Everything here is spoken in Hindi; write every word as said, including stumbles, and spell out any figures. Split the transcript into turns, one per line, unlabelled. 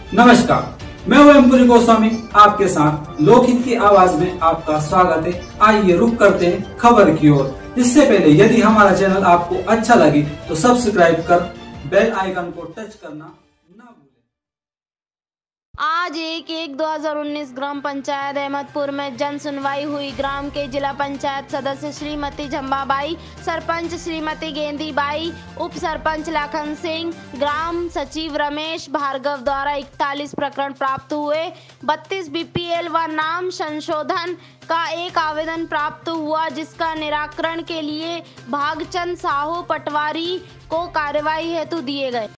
नमस्कार, मैं हूं एमपुरी गोस्वामी, आपके साथ लोकहित की आवाज में आपका स्वागत है। आइए रुक करते हैं खबर की ओर। इससे पहले यदि हमारा चैनल आपको अच्छा लगे तो सब्सक्राइब कर बेल आइकन को टच करना ना भूलें।
आज एक एक दो हजार उन्नीस ग्राम पंचायत अहमदपुर में जन सुनवाई हुई। ग्राम के जिला पंचायत सदस्य श्रीमती झम्बाबाई, सरपंच श्रीमती गेंदीबाई, उप सरपंच लाखन सिंह, ग्राम सचिव रमेश भार्गव द्वारा इकतालीस प्रकरण प्राप्त हुए। बत्तीस बीपीएल व नाम संशोधन का एक आवेदन प्राप्त हुआ, जिसका निराकरण के लिए भागचंद साहू पटवारी को कार्यवाही हेतु दिए गए।